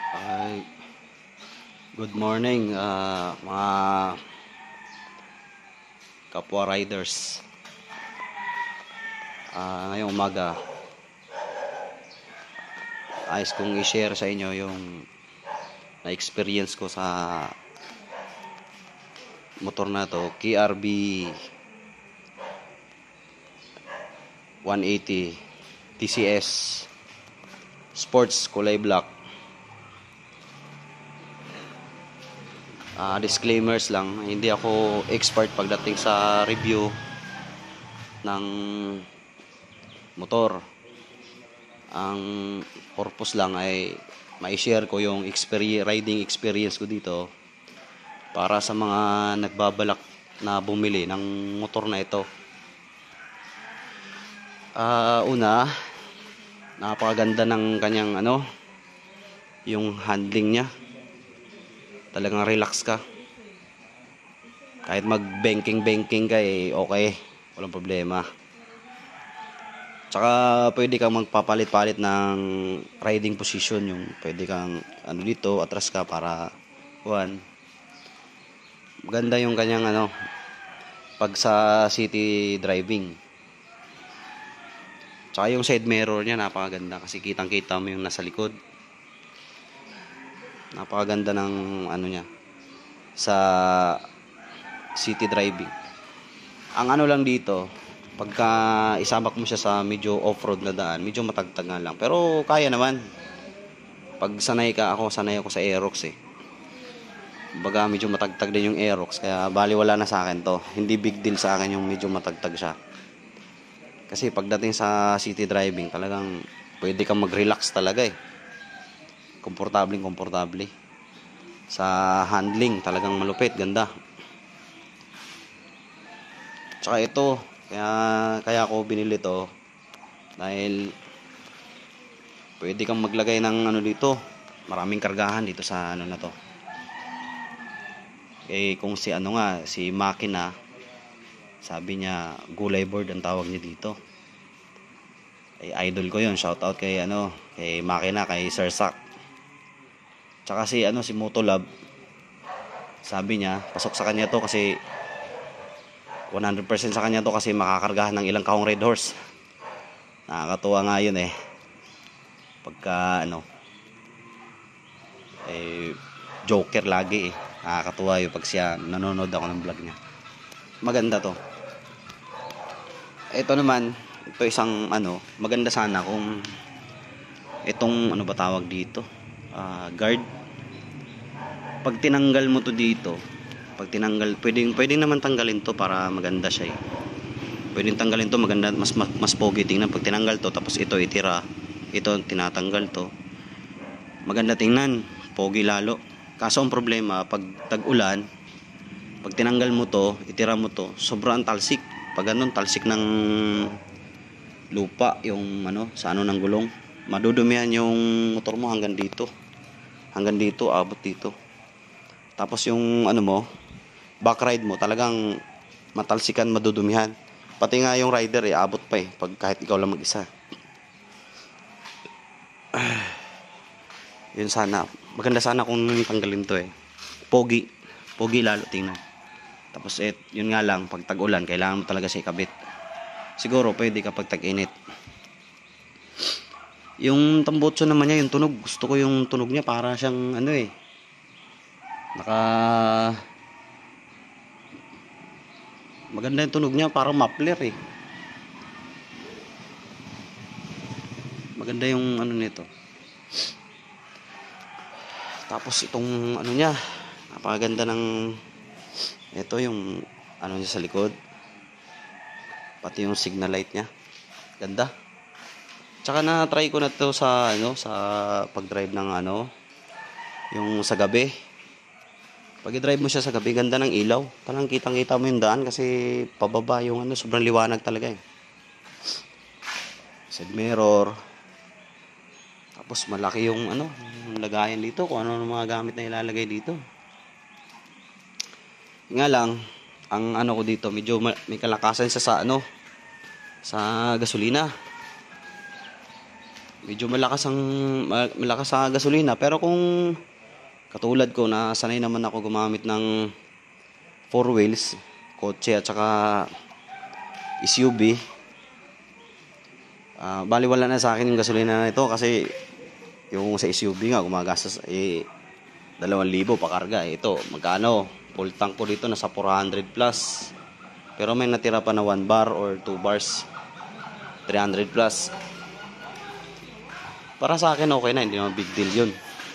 Ay, good morning, mga kapwa riders. Ngayong umaga, ayos kong i-share sa inyo yung na-experience ko sa motor na to, KRB 180 TCS Sports kulay black. Disclaimers lang, hindi ako expert pagdating sa review ng motor. Ang purpose lang ay ma-share ko yung riding experience ko dito para sa mga nagbabalak na bumili ng motor na ito. Una, napakaganda ng kanyang yung handling niya. Talagang relax ka. Kahit mag-banking ka okay, walang problema. Tsaka pwede kang magpapalit-palit ng riding position, yung pwede kang dito, atras ka para maganda yung kanyang pag sa city driving. Tsaka yung side mirror niya napakaganda kasi kitang-kita mo yung nasa likod. Napakaganda ng niya sa city driving. Ang lang dito, pagka isabak mo siya sa medyo off-road na daan, medyo matagtag nga lang. Pero kaya naman. Pag sanay ako sa Aerox Baga medyo matagtag din yung Aerox, kaya baliwala na sa akin to. Hindi big deal sa akin yung medyo matagtag siya. Kasi pagdating sa city driving, talagang pwede kang mag-relax talaga komportable. Sa handling, talagang malupit, ganda. Tsaka ito, kaya ako binili to dahil pwede kang maglagay ng dito, maraming kargahan dito sa na to. Kung si Makina, sabi niya gulay board ang tawag niya dito. Idol ko 'yon, shout out kay kay Makina, kay Sir Sak. Tsaka si Motolab, sabi niya pasok sa kanya to kasi 100% sa kanya to kasi makakargahan ng ilang kahong red horse. Nakakatuwa nga yun pagka joker lagi nakakatuwa yun pag siya nanonood ako ng vlog niya. Maganda to. Ito naman, ito isang maganda sana kung itong ba tawag dito, guard. Pag tinanggal mo to dito, pwedeng naman tanggalin to para maganda siya Pwedeng tanggalin to, maganda, mas pogi tingnan pag tinanggal to, tapos ito itira. Ito tinatanggal to. Maganda tingnan, pogi lalo. Kaso ang problema, pag tag-ulan, pag tinanggal mo to, itira mo to, sobrang talsik. Pag talsik ng lupa, yung sa ng gulong, madudumihan yung motor mo hanggang dito. Hanggang dito, abot dito. Tapos yung back ride mo, talagang matalsikan, madudumihan. Pati nga yung rider abot pa pag kahit ikaw lang mag-isa. Yun sana. Maganda sana kung tanggalin to Pogi lalo tingnan. Tapos yun nga lang, pag tag-ulan, kailangan mo talaga siya ikabit. Siguro pwede kapag tag-init. Yung tambutso naman niya, yung tunog, gusto ko yung tunog niya, para siyang maganda yung tunog niya, parang muffler Maganda yung nito. Tapos itong niya, napakaganda ng ito yung niya sa likod. Pati yung signal light niya. Ganda. Tsaka na-try ko na to sa sa pag-drive ng yung sa gabi. Pag i-drive mo siya sa gabi, ganda ng ilaw. Talagang kitang-kita mo yung daan kasi pababa yung sobrang liwanag talaga Side mirror. Tapos malaki yung yung lagayan dito, kung ano mga gamit na ilalagay dito. Nga lang, ang ko dito, medyo may kalakasan sa sa gasolina. medyo malakas sa gasolina, pero kung katulad ko na sanay naman ako gumamit ng four wheels, kotse at saka SUV, baliwala na sa akin yung gasolina na ito kasi yung sa SUV nga gumagastos 2,000 pakarga. Ito magkano, full tank ko dito nasa 400 plus, pero may natira pa na 1 bar or 2 bars, 300 plus. Para sa akin okay na, hindi naman big deal yun.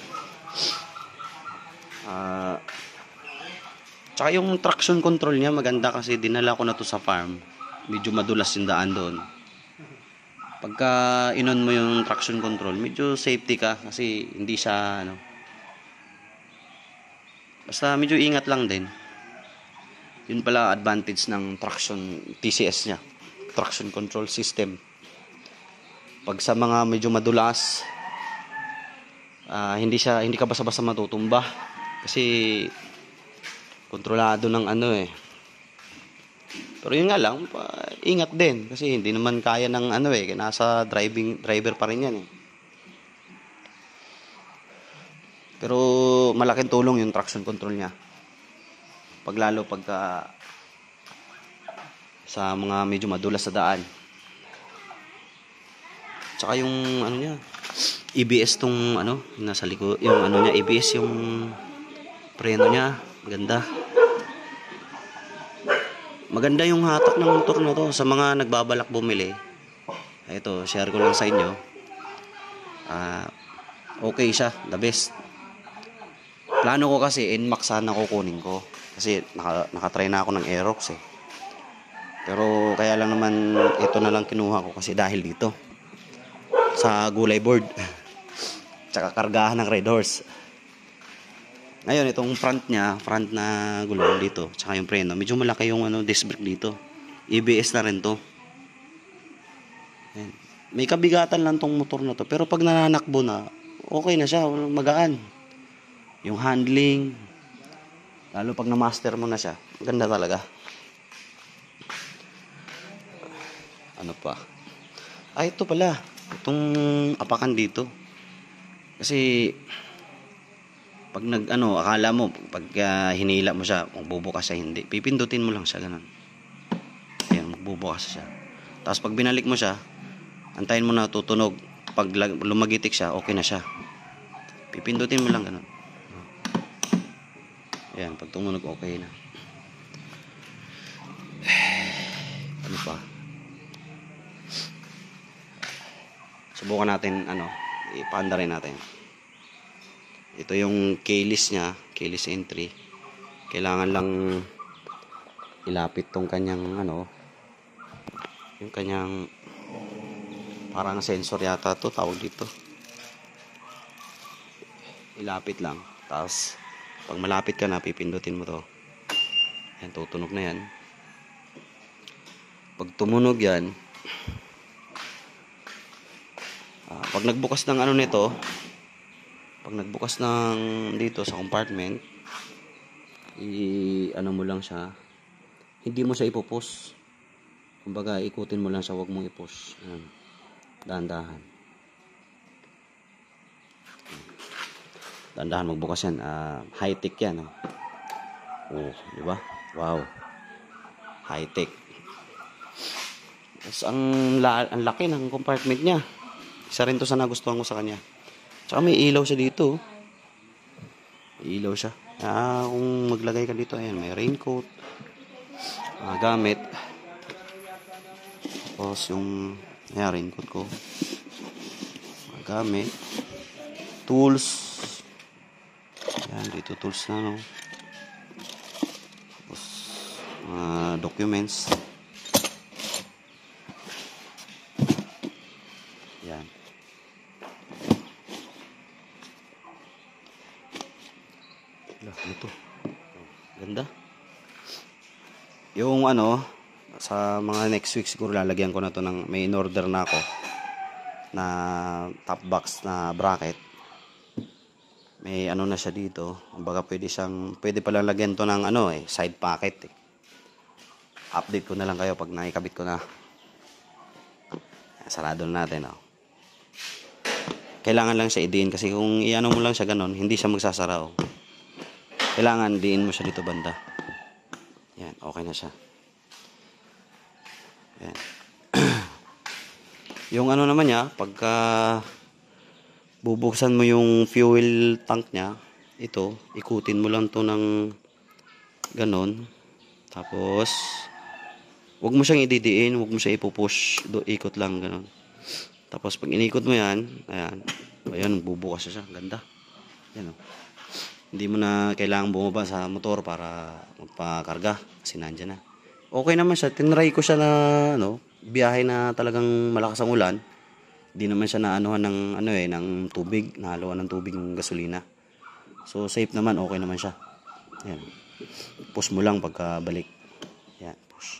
Tsaka yung traction control niya maganda kasi dinala ko na to sa farm. Medyo madulas yung daan doon. Pagka inon mo yung traction control, medyo safety ka kasi hindi siya basta medyo ingat lang din. Yun pala advantage ng traction TCS niya, traction control system. Pag sa mga medyo madulas, hindi ka basta-basta matutumba kasi kontrolado ng Pero yun nga lang, ingat din kasi hindi naman kaya ng nasa driver pa rin yan eh. Pero malaking tulong yung traction control niya. Lalo pagka sa mga medyo madulas sa daan. Tsaka yung niya, ABS tong nasa likod, yung niya, ABS yung preno niya, maganda. Maganda yung hatak ng motor na to sa mga nagbabalak bumili. Ito, share ko lang sa inyo. Okay siya, the best. Plano ko kasi NMAX sana kukunin ko kasi nakatry na ako ng Aerox eh. Pero kaya lang naman ito na lang kinuha ko kasi dahil dito sa gulay board tsaka kargahan ng Red Horse. Ngayon itong front na gulong dito tsaka yung preno, medyo malaki yung disc brake dito. ABS na rin to. Ayan. May kabigatan lang tong motor na to, pero pag nananakbo na okay na siya, magaan yung handling, lalo pag na-master mo na siya, ganda talaga. Ano pa? Ito pala itong apakan dito kasi pag akala mo pag hinila mo siya kung bubukas siya, hindi, pipindutin mo lang siya ganun, ayan, magbubukas siya. Tapos pag binalik mo siya, antayin mo na tutunog. Pag lumagitik siya, okay na siya, pipindutin mo lang ganun, ayan, pag tumunog okay na. Ano pa? Subukan natin ipaanda rin natin. Ito yung keyless niya, keyless entry. Kailangan lang ilapit tong kanyang yung kanyang parang sensor yata to tawag dito. Ilapit lang. Tapos pag malapit ka na, pipindutin mo to. Yan, tutunog na yan. Pag tumunog yan, pag nagbukas ng nito, pag nagbukas ng dito sa compartment, mo lang siya, hindi mo siya ipupush. Kumbaga ikutin mo lang siya, wag mong ipush. Ayan, dahan-dahan. Dahan-dahan magbukas yan. High tech yan. Di ba? Wow, high tech. Tapos ang laki ng compartment niya. Isa rin to sa nagustuhan ko sa kanya. Tsaka may ilaw siya dito. May ilaw siya. Kung maglagay ka dito, ayan, may raincoat, gamit. Tapos yung raincoat ko, gamit, tools. Ayan, dito tools na Tapos documents. Ayan. Ito. Ganda. Yung sa mga next week siguro lalagyan ko na to ng, may in-order na ako na top box na bracket. May na siya dito. Kumbaga pwede pala lagyan to ng side pocket eh. Update ko na lang kayo pag naikabit ko na. Sarado na natin kailangan lang siya idiin kasi kung iano mo lang siya ganon, hindi siya magsasara. Oh. Kailangan diin mo siya dito banda. Yan, okay na siya. Yan. Yung ano naman niya, pagka bubuksan mo yung fuel tank niya, ito, ikutin mo lang to ng ganon. Tapos, wag mo siyang ididiin, wag mo siya ipupush, ikot lang ganon. Tapos pag inikot mo yan, ayan, bubukas siya, ganda. Yan, oh. Hindi mo na kailangan bumaba sa motor para magpakarga kasi nandiyan na. Okay naman siya, tinry ko siya na biyahe na talagang malakas ang ulan. Hindi naman siya naanuhan ng ng tubig, nahaluan ng tubig ng gasolina. So safe naman, okay naman siya. Yan. Push mo lang pagkabalik. Yan, push.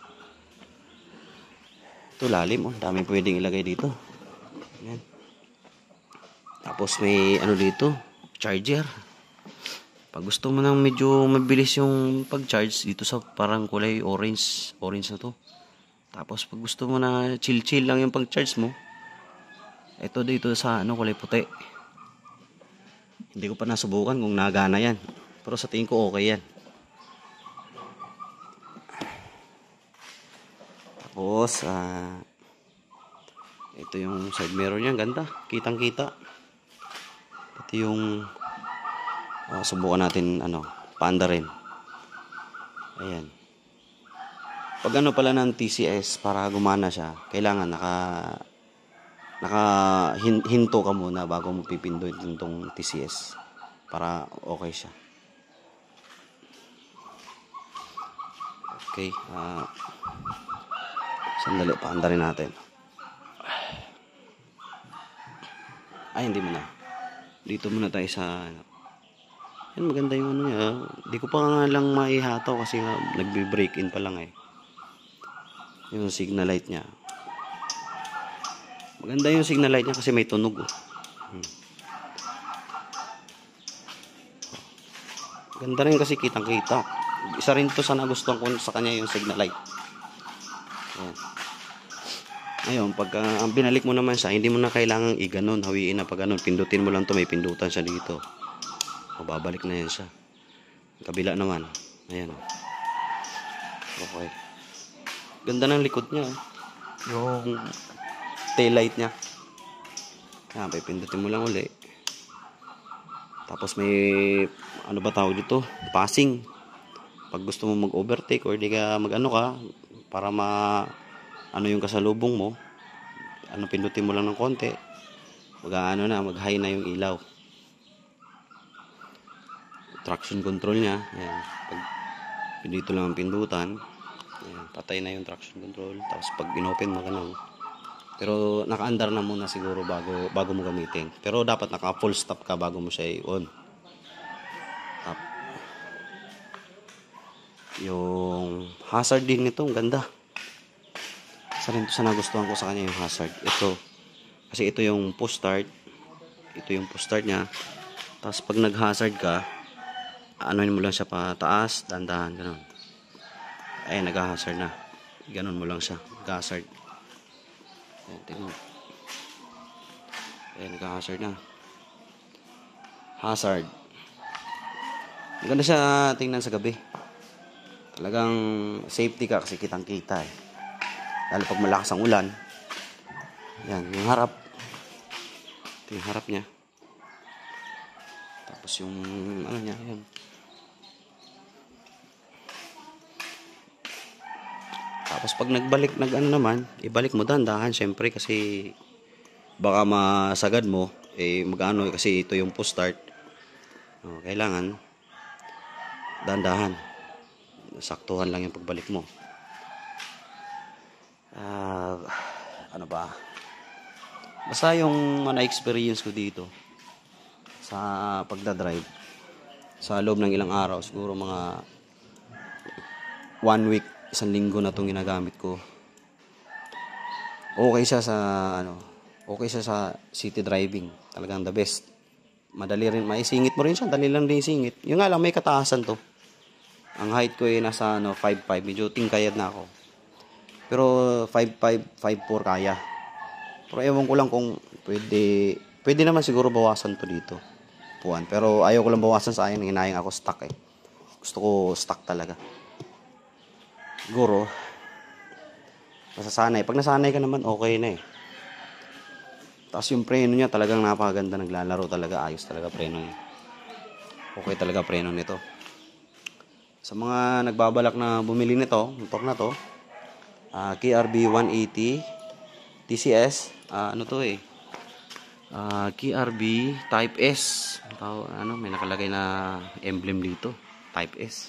Ito lalim, daming pwedeng ilagay dito. Yan. Tapos may dito, charger. Pag gusto mo nang medyo mabilis yung pag-charge dito sa parang kulay orange na to. Tapos pag gusto mo na chill lang yung pag-charge mo, ito dito sa kulay puti. Hindi ko pa nasubukan kung nagana yan. Pero sa tingin ko okay yan. Tapos ito yung side mirror niya, ganda, kitang-kita. Pati yung subukan natin paanda rin. Ayan. Pag pala ng TCS para gumana siya, kailangan hinto ka muna bago mo pipindot itong TCS para okay siya. Okay, sandali, paanda rin natin. Ay, hindi muna. Dito muna tayo sa yan, maganda yung niya. Hindi ko pa nga lang maihataw kasi nagbe-break in pa lang eh. Yung signal light niya. Maganda yung signal light niya kasi may tunog. Ganda rin kasi kitang-kita. Isa rin to sa nagustuhan ko sa kanya yung signal light. Ayan. Ngayon, pag binalik mo naman siya, hindi mo na kailangang i-ganon, hawiin na pag ganon. Pindutin mo lang to, may pindutan siya dito. Babalik na yan siya. Kabila naman. Ayan. Okay. Ganda ng likod niya. Yung tail light niya. Ayan, pipindutin mo lang uli. Tapos may, tawag dito? Passing. Pag gusto mo mag-overtake or di ka para yung kasalubong mo, pindutin mo lang ng konti. Mag-high na yung ilaw. Traction control niya. Ayan. Pag dito lang ang pindutan, ayan, patay na yung traction control. Tapos pag inopen mo pero naka-andar na muna siguro bago mo gamitin. Pero dapat naka full stop ka bago mo siya i-on. Up. Yung hazard din nito, ang ganda. Isa rin ito sa nagustuhan ko sa kanya yung hazard. Ito. Kasi ito yung push start. Ito yung push start niya. Tapos pag nag-hazard ka, mo lang siya pataas, dandahan, gano'n. Ay, nag-hazard na. Gano'n mo lang siya. Nag-hazard. Ayan, tingnan. Ayan, nag-hazard na. Hazard. Maganda siya tingnan sa gabi. Talagang safety ka kasi kitang-kita eh. Lalo pag malakas ang ulan. Yan, yung harap. Ito yung harap niya. Tapos yung niya, yan. Tapos pag nagbalik, ibalik mo dahan-dahan syempre kasi baka masagad mo kasi ito yung push start. Kailangan dahan-dahan. Saktuhan lang yung pagbalik mo. Ano ba? Basta yung na-experience ko dito sa pagdadrive sa loob ng ilang araw, siguro mga 1 week, 1 linggo na itong ginagamit ko. Okay siya sa city driving. Talagang the best. Madali rin, maisingit mo rin siya, dali lang din isingit. Yung nga lang, may kataasan to. Ang height ko ay nasa 5'5", medyo tingkayad na ako. Pero 5'5", 5'4" kaya. Pero ewan ko lang kung pwede Pwede naman siguro bawasan to dito. Puwan. Pero ayaw ko lang bawasan sa akin. Hinayang ako stock eh. Gusto ko stock talaga. Siguro, masasanay. Pag nasanay ka naman, okay na eh. Tapos yung preno niya talagang napakaganda. Naglalaro talaga. Ayos talaga preno niya. Okay talaga preno nito. Sa mga nagbabalak na bumili nito, motor na to, KRB 180 TCS, ano to eh, KRB Type S. May nakalagay na emblem dito, Type S.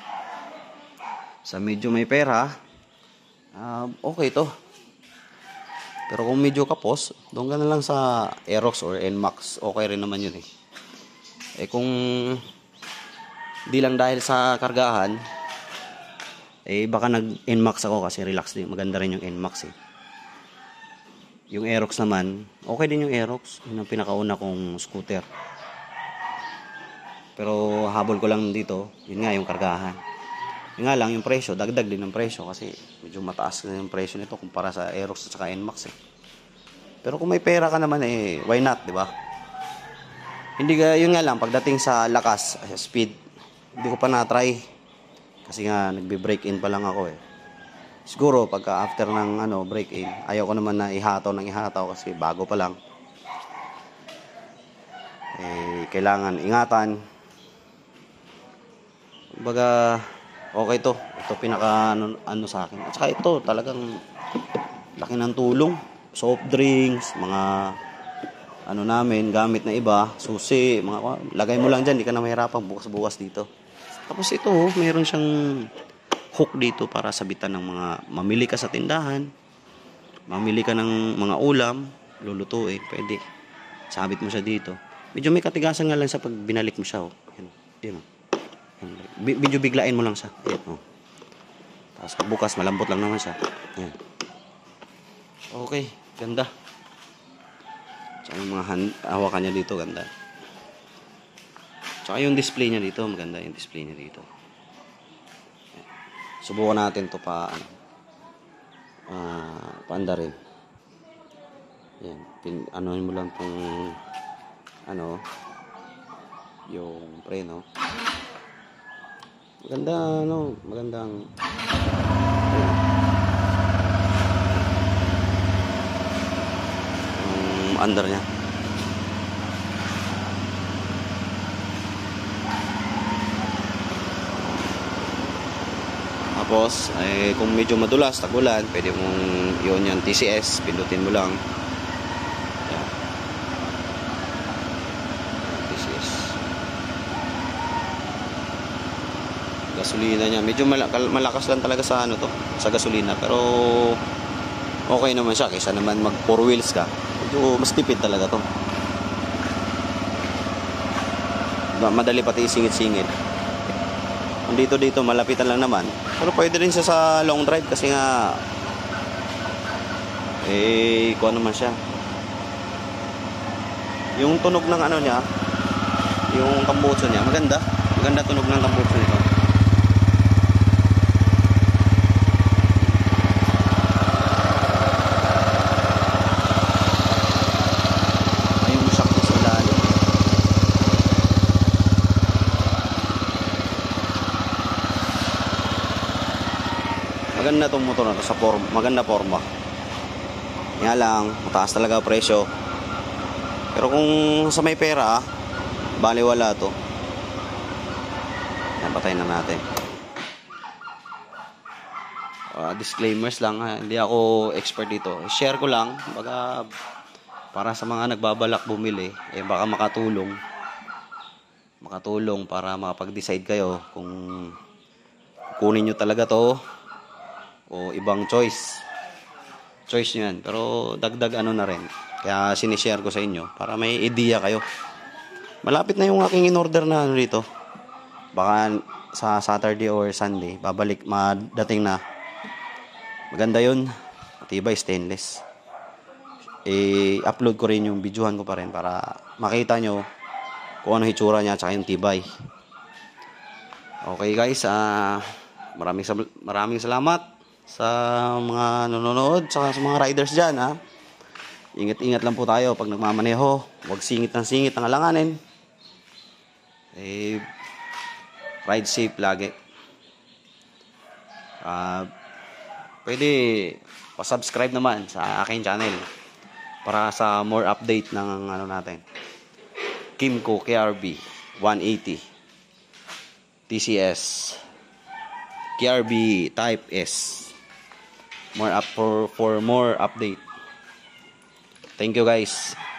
Sa medyo may pera, okay to. Pero kung medyo kapos, doon ka na lang sa Aerox or NMAX, okay rin naman yun eh. Kung di lang dahil sa kargahan, baka nag-NMAX ako kasi relax din. Maganda rin yung NMAX eh. Yung Aerox naman, okay din yung Aerox. Yun ang pinakauna kong scooter. Pero habol ko lang dito, yun nga yung kargahan. Yun nga lang yung presyo, dagdag din ng presyo kasi medyo mataas na yung presyo nito kumpara sa Aerox at saka NMAX eh. Pero kung may pera ka naman why not, di ba? Hindi ka, yun nga lang, pagdating sa lakas, speed, hindi ko pa na-try. Kasi nga, nagbe-break-in pa lang ako eh. Siguro, pagka after ng break-in, ayaw ko naman na ihataw kasi bago pa lang. Kailangan ingatan. Kumbaga, okay to. Ito pinaka sa akin. At saka ito, talagang laki ng tulong. Soft drinks, mga namin, gamit na iba, susi, lagay mo lang dyan, di ka na mahirapang bukas-bukas dito. Tapos ito, mayroon siyang hook dito para sabitan ng mga, mamili ka sa tindahan, mamili ka ng mga ulam, lulutuin, pwede. Sabit mo siya dito. Medyo may katigasan nga lang sa pag binalik mo siya. Yan. Medyo biglain mo lang siya. Yan. Tapos bukas, malambot lang naman siya. Yan. Okay, ganda. Tsaka yung mga hawakan niya dito, ganda. Tsaka yung display niya dito, maganda yung display niya dito. Subukan natin to paanda rin. Yan, anoin mo lang tong yung preno. Maganda, magandang under niya. Tapos, kung medyo madulas, tagulan, pwede mong yun yung TCS, pindutin mo lang. Yan. TCS. Gasolina niya, medyo malakas lang talaga sa sa gasolina, pero okay naman siya, kaysa naman mag 4 wheels ka. Medyo mas tipid talaga to. Madali pati isingit-singit. Dito malapitan lang naman. Pero pwede rin siya sa long drive kasi nga kuha naman siya. Yung tunog ng niya, yung tambutso niya, maganda. Maganda tunog ng tambutso nito. Ayun, shock niya sa ilalim. Maganda tong motor na to sa maganda forma. Nga lang, mataas talaga presyo. Pero kung sa may pera, baliwala to. Yan, patayin na natin. Disclaimers lang ha. Hindi ako expert dito. Share ko lang, baga para sa mga nagbabalak bumili, baka makatulong para makapag-decide kayo kung kunin nyo talaga to o ibang choice nyo yan. Pero dagdag na rin, kaya sinishare ko sa inyo para may idea kayo. Malapit na yung aking in-order na dito, baka sa Saturday or Sunday madating na. Maganda yun, matibay, stainless. Upload ko rin yung videohan ko pa rin para makita nyo kung ano hitsura niya at yung tibay. Okay guys, maraming salamat sa mga nanonood, sa mga riders dyan ha. Ingat-ingat lang po tayo pag nagmamaneho. Huwag singit ng singit ang alanganin. Ride safe lagi. Pwede pa-subscribe naman sa aking channel para sa more update ng ano natin. Kimco KRB 180 TCS KRB Type S. For more update. Thank you guys.